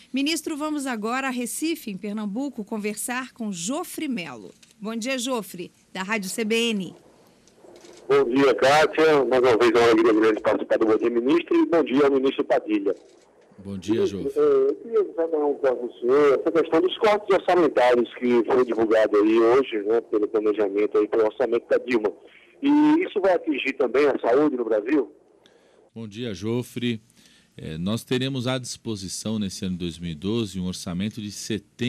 Ministro, vamos agora a Recife, em Pernambuco, conversar com Jofre Melo. Bom dia, Jofre, da Rádio CBN. Bom dia, Kátia. Mais uma vez é uma alegria grande participar do Bom Dia, Ministro, e bom dia ao ministro Padilha. Bom dia, Jofre. Eu queria examinar um pouco com o senhor essa questão dos cortes orçamentários que foram divulgados aí hoje, né, pelo planejamento aí, pelo orçamento da Dilma. E isso vai atingir também a saúde no Brasil? Bom dia, Jofre. Nós teremos à disposição nesse ano de 2012 um orçamento de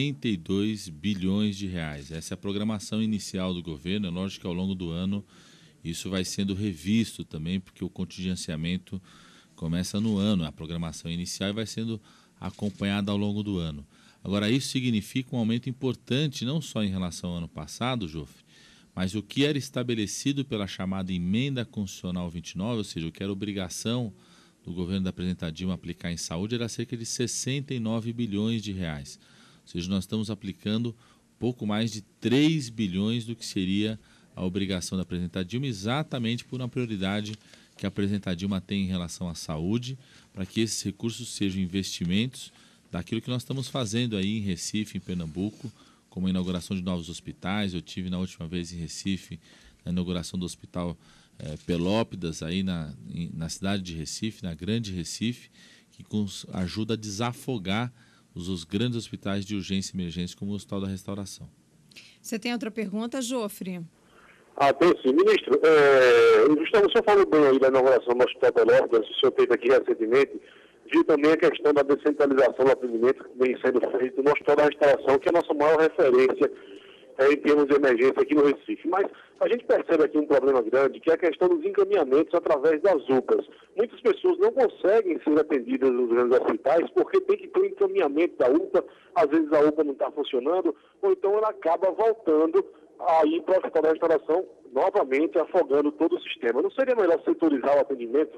72 bilhões de reais. Essa é a programação inicial do governo. É lógico que ao longo do ano isso vai sendo revisto também, porque o contingenciamento começa no ano, a programação inicial, e vai sendo acompanhada ao longo do ano. Agora, isso significa um aumento importante, não só em relação ao ano passado, Jofre, mas o que era estabelecido pela chamada Emenda Constitucional 29, ou seja, o que era obrigação do governo da presidenta Dilma aplicar em saúde, era cerca de 69 bilhões de reais. Ou seja, nós estamos aplicando pouco mais de 3 bilhões do que seria a obrigação da presidenta Dilma, exatamente por uma prioridade que a presidenta Dilma tem em relação à saúde, para que esses recursos sejam investimentos daquilo que nós estamos fazendo aí em Recife, em Pernambuco, como a inauguração de novos hospitais. Eu tive na última vez em Recife, na inauguração do Hospital Pelópidas, aí na cidade de Recife, na Grande Recife, que ajuda a desafogar os grandes hospitais de urgência e emergência, como o Hospital da Restauração. Você tem outra pergunta, Jofre? Tem sim. Ministro, justamente o senhor falou bem aí da inauguração do Hospital Pelópidas, o senhor teve aqui recentemente, viu também a questão da descentralização do atendimento que vem sendo feito no Hospital da Restauração, que é a nossa maior referência em termos de emergência aqui no Recife. Mas a gente percebe aqui um problema grande, que é a questão dos encaminhamentos através das UPAs. Muitas pessoas não conseguem ser atendidas nos grandes hospitais porque tem que ter um encaminhamento da UPA, às vezes a UPA não está funcionando, ou então ela acaba voltando a ir para o Hospital da Restauração, novamente afogando todo o sistema. Não seria melhor setorizar o atendimento?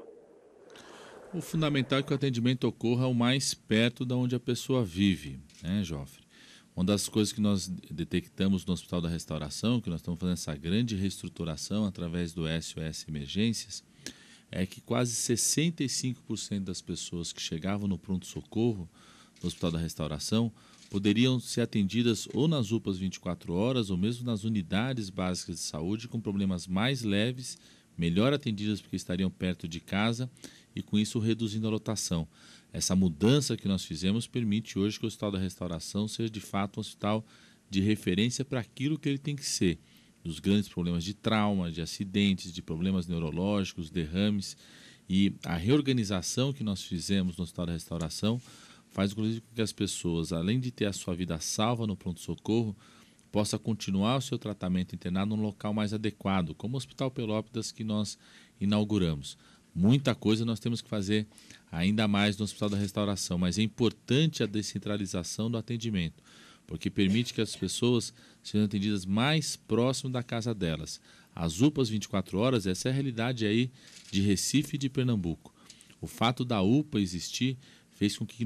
O fundamental é que o atendimento ocorra o mais perto de onde a pessoa vive, né, Jofre? Uma das coisas que nós detectamos no Hospital da Restauração, que nós estamos fazendo essa grande reestruturação através do SOS Emergências, é que quase 65% das pessoas que chegavam no pronto-socorro no Hospital da Restauração poderiam ser atendidas ou nas UPAs 24 horas ou mesmo nas unidades básicas de saúde com problemas mais leves, melhor atendidas porque estariam perto de casa e com isso reduzindo a lotação. Essa mudança que nós fizemos permite hoje que o Hospital da Restauração seja de fato um hospital de referência para aquilo que ele tem que ser, dos grandes problemas de trauma, de acidentes, de problemas neurológicos, derrames, e a reorganização que nós fizemos no Hospital da Restauração faz inclusive com que as pessoas, além de ter a sua vida salva no pronto-socorro, possa continuar o seu tratamento internado num local mais adequado, como o Hospital Pelópidas que nós inauguramos. Muita coisa nós temos que fazer ainda mais no Hospital da Restauração, mas é importante a descentralização do atendimento, porque permite que as pessoas sejam atendidas mais próximo da casa delas. As UPAs 24 horas, essa é a realidade aí de Recife e de Pernambuco. O fato da UPA existir fez com que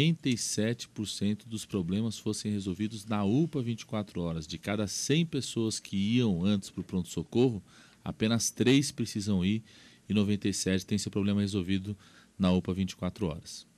97% dos problemas fossem resolvidos na UPA 24 horas. De cada 100 pessoas que iam antes para o pronto-socorro, apenas 3 precisam ir e 97 têm esse problema resolvido na UPA 24 horas.